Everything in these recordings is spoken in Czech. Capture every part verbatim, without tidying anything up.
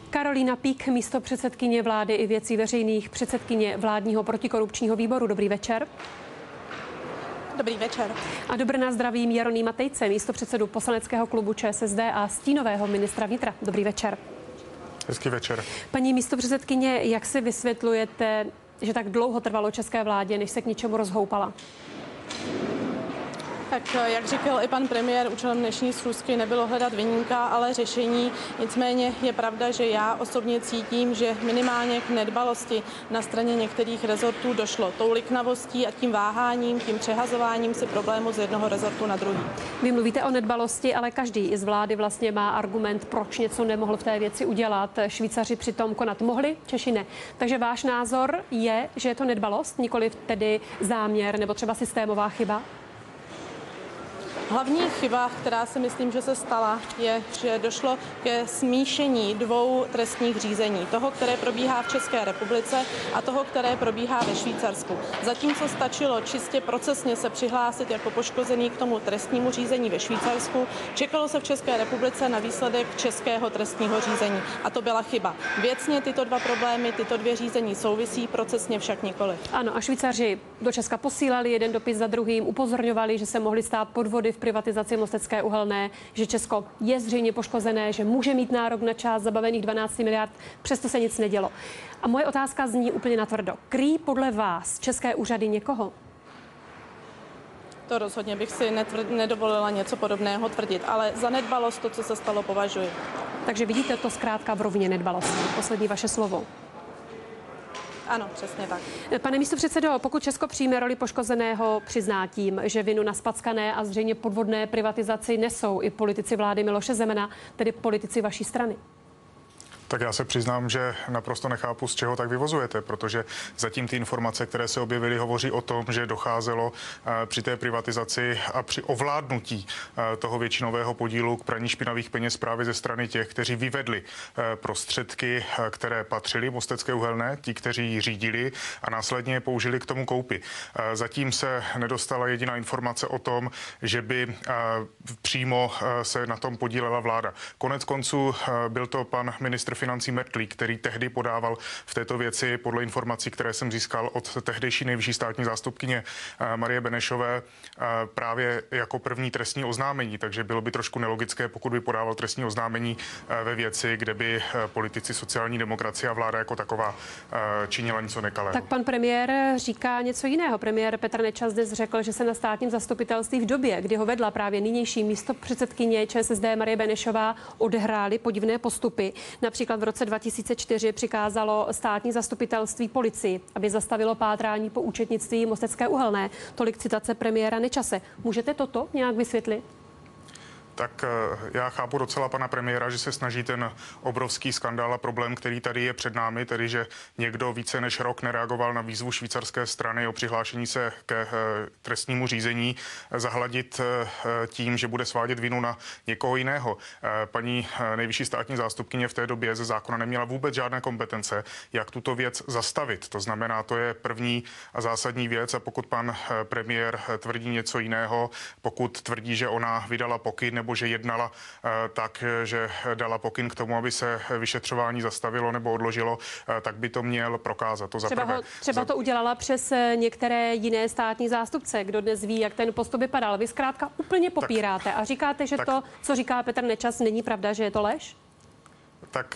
Karolína Pík, místopředsedkyně vlády i věcí veřejných, předsedkyně vládního protikorupčního výboru. Dobrý večer. Dobrý večer. A do Brna zdravím Jeronýma Tejce, místopředsedu poslaneckého klubu ČSSD a stínového ministra vnitra. Dobrý večer. Hezký večer. Paní místopředsedkyně, jak si vysvětlujete, že tak dlouho trvalo české vládě, než se k něčemu rozhoupala? Tak jak říkal i pan premiér, účelem dnešní schůzky nebylo hledat viníka, ale řešení. Nicméně je pravda, že já osobně cítím, že minimálně k nedbalosti na straně některých rezortů došlo tou liknavostí a tím váháním, tím přehazováním si problému z jednoho rezortu na druhý. Vy mluvíte o nedbalosti, ale každý i z vlády vlastně má argument, proč něco nemohl v té věci udělat. Švýcaři přitom konat mohli, Češi ne. Takže váš názor je, že je to nedbalost, nikoli tedy záměr nebo třeba systémová chyba? Hlavní chyba, která si myslím, že se stala, je, že došlo ke smíšení dvou trestních řízení. Toho, které probíhá v České republice a toho, které probíhá ve Švýcarsku. Zatímco stačilo čistě procesně se přihlásit jako poškozený k tomu trestnímu řízení ve Švýcarsku, čekalo se v České republice na výsledek českého trestního řízení. A to byla chyba. Věcně tyto dva problémy, tyto dvě řízení souvisí, procesně však nikoli. Ano, a Švýcaři do Česka posílali jeden dopis za druhým, upozorňovali, že se mohly stát podvody v privatizaci Mostecké uhelné, že Česko je zřejmě poškozené, že může mít nárok na část zabavených dvanáct miliard, přesto se nic nedělo. A moje otázka zní úplně natvrdo. Kryjí podle vás české úřady někoho? To rozhodně bych si netvr- nedovolila něco podobného tvrdit, ale za nedbalost to, co se stalo, považuji. Takže vidíte to zkrátka v rovině nedbalosti. Poslední vaše slovo. Ano, přesně tak. Pane místopředsedo, pokud Česko přijme roli poškozeného, přizná tím, že vinu na spackané a zřejmě podvodné privatizaci nesou i politici vlády Miloše Zemana, tedy politici vaší strany? Tak já se přiznám, že naprosto nechápu, z čeho tak vyvozujete, protože zatím ty informace, které se objevily, hovoří o tom, že docházelo při té privatizaci a při ovládnutí toho většinového podílu k praní špinavých peněz právě ze strany těch, kteří vyvedli prostředky, které patřily Mostecké uhelné, ti, kteří ji řídili a následně je použili k tomu koupi. Zatím se nedostala jediná informace o tom, že by přímo se na tom podílela vláda. Konec konců byl to pan ministr financí Mertlík, který tehdy podával v této věci podle informací, které jsem získal od tehdejší nejvyšší státní zástupkyně Marie Benešové právě jako první trestní oznámení, takže bylo by trošku nelogické, pokud by podával trestní oznámení ve věci, kde by politici sociální demokracie a vláda jako taková činila něco nekalého. Tak pan premiér říká něco jiného. Premiér Petr Nečas dnes řekl, že se na státním zastupitelství v době, kdy ho vedla právě nynější místopředsedkyně ČSSD Marie Benešová, odehrály podivné postupy. Například v roce dva tisíce čtyři přikázalo státní zastupitelství policii, aby zastavilo pátrání po účetnictví Mostecké uhelné. Tolik citace premiéra Nečase. Můžete toto nějak vysvětlit? Tak já chápu docela pana premiéra, že se snaží ten obrovský skandál a problém, který tady je před námi, tedy že někdo více než rok nereagoval na výzvu švýcarské strany o přihlášení se ke trestnímu řízení, zahladit tím, že bude svádět vinu na někoho jiného. Paní nejvyšší státní zástupkyně v té době ze zákona neměla vůbec žádné kompetence, jak tuto věc zastavit. To znamená, to je první a zásadní věc, a pokud pan premiér tvrdí něco jiného, pokud tvrdí, že ona vydala pokyn nebo že jednala tak, že dala pokyn k tomu, aby se vyšetřování zastavilo nebo odložilo, tak by to měl prokázat. To třeba ho, třeba to udělala přes některé jiné státní zástupce, kdo dnes ví, jak ten postup vypadal. Vy zkrátka úplně popíráte tak, a říkáte, že tak, to, co říká Petr Nečas, není pravda, že je to lež? Tak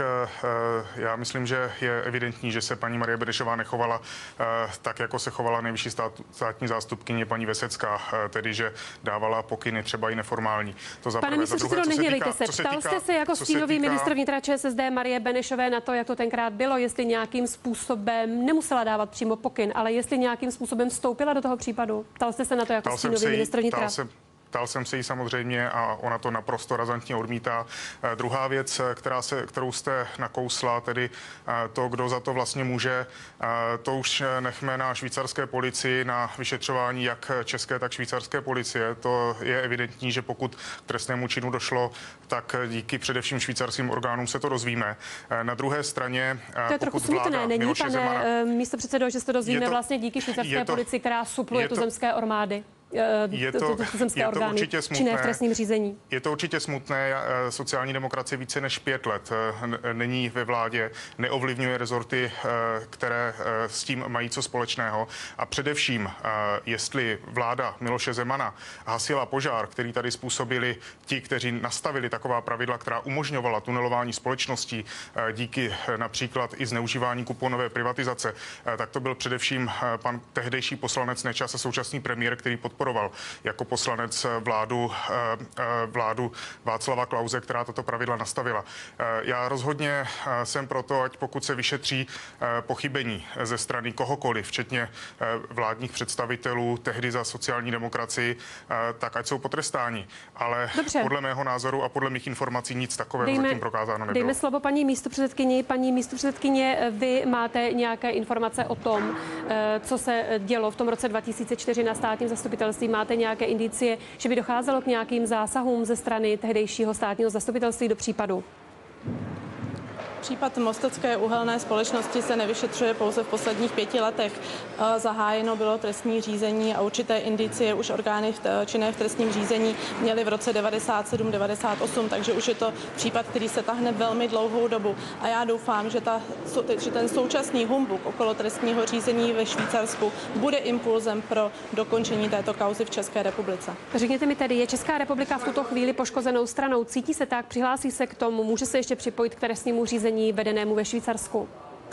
já myslím, že je evidentní, že se paní Marie Benešová nechovala tak, jako se chovala nejvyšší státní zástupkyně paní Vesecká, tedy že dávala pokyny třeba i neformální. To za Pane místopředsedo, nehněvejte se. Ptal jste se jako stínový týká... ministr vnitra ČSSD Marie Benešové na to, jak to tenkrát bylo, jestli nějakým způsobem nemusela dávat přímo pokyn, ale jestli nějakým způsobem vstoupila do toho případu. Ptal jste se na to jako stínový ministr vnitra? Ptal jsem se jí samozřejmě a ona to naprosto razantně odmítá. E, druhá věc, která se, kterou jste nakousla, tedy e, to, kdo za to vlastně může, e, to už nechme na švýcarské policii, na vyšetřování jak české, tak švýcarské policie. To je evidentní, že pokud k trestnému činu došlo, tak díky především švýcarským orgánům se to dozvíme. E, na druhé straně, to je trochu smutné, není, pane Zemana, místopředsedo, že se to dozvíme to, vlastně díky švýcarské to, policii, která supluje tu zemské armády. je to, je to určitě smutné. V trestním řízení. Je to určitě smutné. Sociální demokracie více než pět let není ve vládě, neovlivňuje rezorty, které s tím mají co společného. A především, jestli vláda Miloše Zemana hasila požár, který tady způsobili ti, kteří nastavili taková pravidla, která umožňovala tunelování společností díky například i zneužívání kuponové privatizace, tak to byl především pan tehdejší poslanec Nečas a současný premiér, který podporoval jako poslanec vládu, vládu Václava Klause, která tato pravidla nastavila. Já rozhodně jsem proto, ať pokud se vyšetří pochybení ze strany kohokoliv, včetně vládních představitelů, tehdy za sociální demokracii, tak ať jsou potrestáni. Ale Dobře. podle mého názoru a podle mých informací nic takového dejme, zatím prokázáno nebylo. Dejme slovo paní místopředsedkyni. Paní místopředsedkyně, vy máte nějaké informace o tom, co se dělo v tom roce dva tisíce čtyři na státním zastupitelství? Máte nějaké indicie, že by docházelo k nějakým zásahům ze strany tehdejšího státního zastupitelství do případu? Případ Mostecké uhelné společnosti se nevyšetřuje pouze v posledních pěti letech. Zahájeno bylo trestní řízení a určité indicie už orgány činné v trestním řízení měly v roce devadesát sedm devadesát osm, takže už je to případ, který se tahne velmi dlouhou dobu. A já doufám, že, ta, že ten současný humbuk okolo trestního řízení ve Švýcarsku bude impulzem pro dokončení této kauzy v České republice. Řekněte mi tedy, je Česká republika v tuto chvíli poškozenou stranou? Cítí se tak, přihlásí se k tomu, může se ještě připojit k trestnímu řízení vedenému ve Švýcarsku?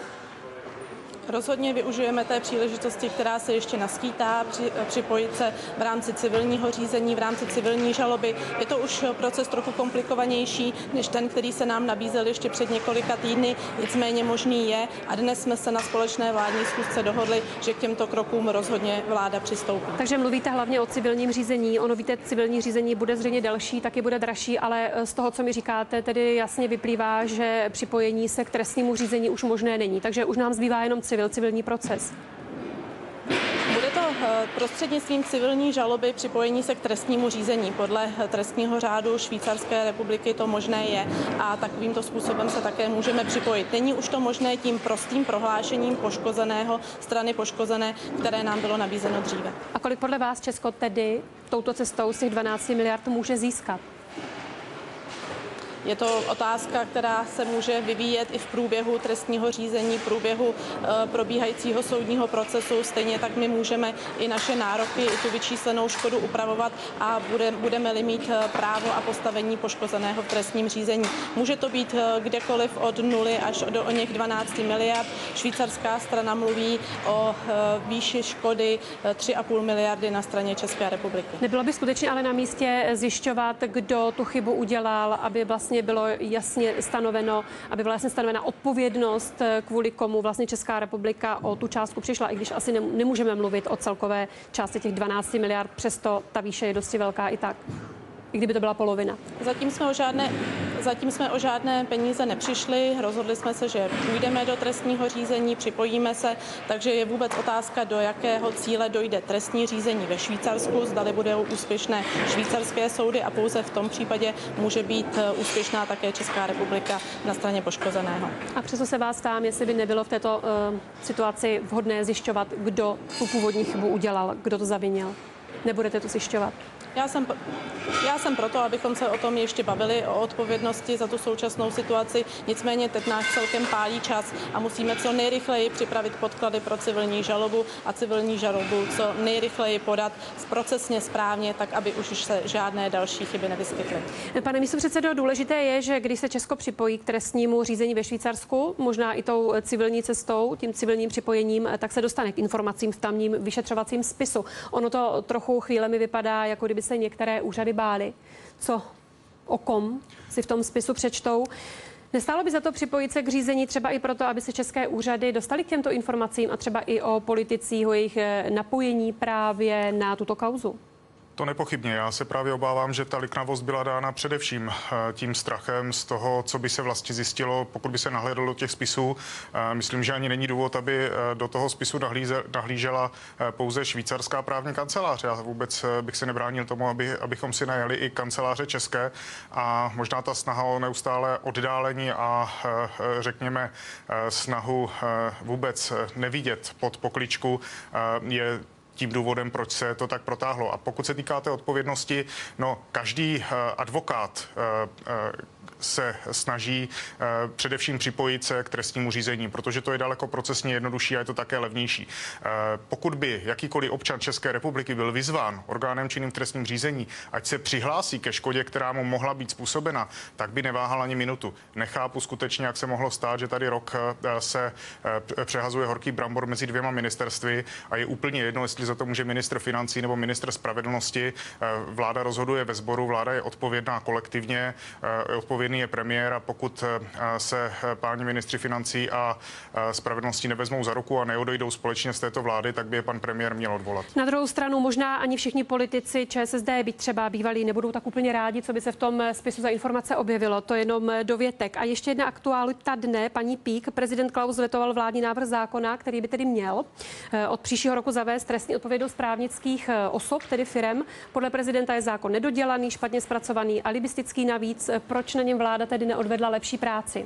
Rozhodně využijeme té příležitosti, která se ještě naskýtá, při, připojit se v rámci civilního řízení, v rámci civilní žaloby. Je to už proces trochu komplikovanější než ten, který se nám nabízel ještě před několika týdny, nicméně možný je a dnes jsme se na společné vládní schůzce dohodli, že k těmto krokům rozhodně vláda přistoupí. Takže mluvíte hlavně o civilním řízení. Ono víte, civilní řízení bude zřejmě další, taky bude dražší, ale z toho, co mi říkáte, tedy jasně vyplývá, že připojení se k trestnímu řízení už možné není. Takže už nám zbývá jenom civil, civilní proces. Bude to prostřednictvím civilní žaloby připojení se k trestnímu řízení. Podle trestního řádu Švýcarské republiky to možné je a takovýmto způsobem se také můžeme připojit. Není už to možné tím prostým prohlášením poškozeného, strany poškozené, které nám bylo nabízeno dříve. A kolik podle vás Česko tedy touto cestou z těch dvanácti miliard může získat? Je to otázka, která se může vyvíjet i v průběhu trestního řízení, v průběhu e, probíhajícího soudního procesu. Stejně tak my můžeme i naše nároky, i tu vyčíslenou škodu upravovat a bude, budeme-li mít právo a postavení poškozeného v trestním řízení. Může to být kdekoliv od nuly až do o něch dvanácti miliard. Švýcarská strana mluví o e, výši škody tři a půl miliardy na straně České republiky. Nebylo by skutečně ale na místě zjišťovat, kdo tu chybu udělal, aby vlastně bylo jasně stanoveno, aby byla jasně stanovena odpovědnost, kvůli komu vlastně Česká republika o tu částku přišla, i když asi nemůžeme mluvit o celkové části těch dvanácti miliard, přesto ta výše je dosti velká i tak, i kdyby to byla polovina. Zatím jsme o žádné, zatím jsme o žádné peníze nepřišli, rozhodli jsme se, že půjdeme do trestního řízení, připojíme se, takže je vůbec otázka, do jakého cíle dojde trestní řízení ve Švýcarsku, zdali budou úspěšné švýcarské soudy a pouze v tom případě může být úspěšná také Česká republika na straně poškozeného. A přesto se vás ptám, jestli by nebylo v této uh, situaci vhodné zjišťovat, kdo tu původní chybu udělal, kdo to zavinil. Nebudete to zjišťovat? Já jsem, já jsem proto, abychom se o tom ještě bavili, o odpovědnosti za tu současnou situaci. Nicméně teď nás celkem pálí čas a musíme co nejrychleji připravit podklady pro civilní žalobu a civilní žalobu co nejrychleji podat procesně správně, tak aby už se žádné další chyby nevyskytly. Pane místopředsedo, důležité je, že když se Česko připojí k trestnímu řízení ve Švýcarsku, možná i tou civilní cestou, tím civilním připojením, tak se dostane k informacím v tamním vyšetřovacím spisu. Ono to trochu chvílemi vypadá, jako kdyby se některé úřady bály, co o kom si v tom spisu přečtou. Nestálo by za to připojit se k řízení třeba i proto, aby se české úřady dostaly k těmto informacím a třeba i o politicích, o jejich napojení právě na tuto kauzu? To nepochybně. Já se právě obávám, že ta liknavost byla dána především tím strachem z toho, co by se vlastně zjistilo, pokud by se nahlédlo do těch spisů. Myslím, že ani není důvod, aby do toho spisu nahlížela pouze švýcarská právní kancelář. Já vůbec bych se nebránil tomu, aby, abychom si najali i kanceláře české a možná ta snaha o neustále oddálení a řekněme snahu vůbec nevidět pod pokličku je tím důvodem, proč se to tak protáhlo. A pokud se týká té odpovědnosti, no každý advokát se snaží především připojit se k trestnímu řízení, protože to je daleko procesně jednodušší a je to také levnější. Pokud by jakýkoliv občan České republiky byl vyzván orgánem činným v trestním řízení, ať se přihlásí ke škodě, která mu mohla být způsobena, tak by neváhal ani minutu. Nechápu skutečně, jak se mohlo stát, že tady rok se přehazuje horký brambor mezi dvěma ministerstvy a je úplně jedno, jestli za to může ministr financí nebo ministr spravedlnosti. Vláda rozhoduje ve sboru, vláda je odpovědná kolektivně, odpovědný je premiér a pokud se páni ministři financí a spravedlnosti nevezmou za ruku a neodejdou společně z této vlády, tak by je pan premiér měl odvolat. Na druhou stranu možná ani všichni politici ČSSD, byť třeba bývalí, nebudou tak úplně rádi, co by se v tom spisu za informace objevilo. To je jenom dovětek. A ještě jedna aktualita dne, paní Pík. Prezident Klaus vetoval vládní návrh zákona, který by tedy měl od příštího roku zavést trestní odpovědnost právnických osob, tedy firem. Podle prezidenta je zákon nedodělaný, špatně zpracovaný, alibistický navíc. Proč na něm vláda tedy neodvedla lepší práci?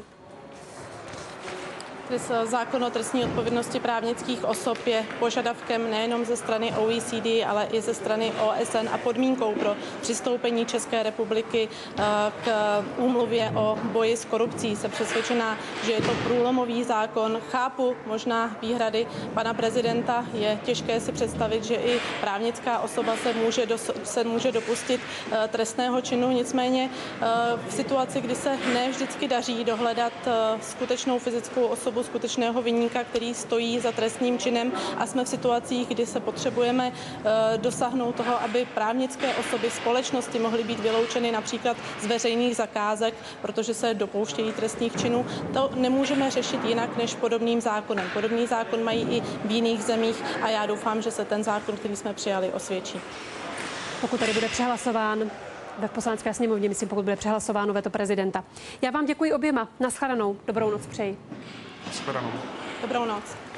Zákon o trestní odpovědnosti právnických osob je požadavkem nejenom ze strany O E C D, ale i ze strany O S N a podmínkou pro přistoupení České republiky k úmluvě o boji s korupcí. Jsem přesvědčená, že je to průlomový zákon. Chápu možná výhrady pana prezidenta. Je těžké si představit, že i právnická osoba se může, dos- se může dopustit trestného činu. Nicméně v situaci, kdy se ne vždycky daří dohledat skutečnou fyzickou osobu, skutečného viníka, který stojí za trestným činem a jsme v situacích, kdy se potřebujeme dosáhnout toho, aby právnické osoby společnosti mohly být vyloučeny například z veřejných zakázek, protože se dopouštějí trestných činů. To nemůžeme řešit jinak než podobným zákonem. Podobný zákon mají i v jiných zemích a já doufám, že se ten zákon, který jsme přijali, osvědčí. Pokud tady bude přehlasován ve Poslanecké sněmovně, myslím, pokud bude přehlasováno veto prezidenta. Já vám děkuji oběma. Naschledanou. Dobrou noc přeji. Naschledanou. Dobrou noc.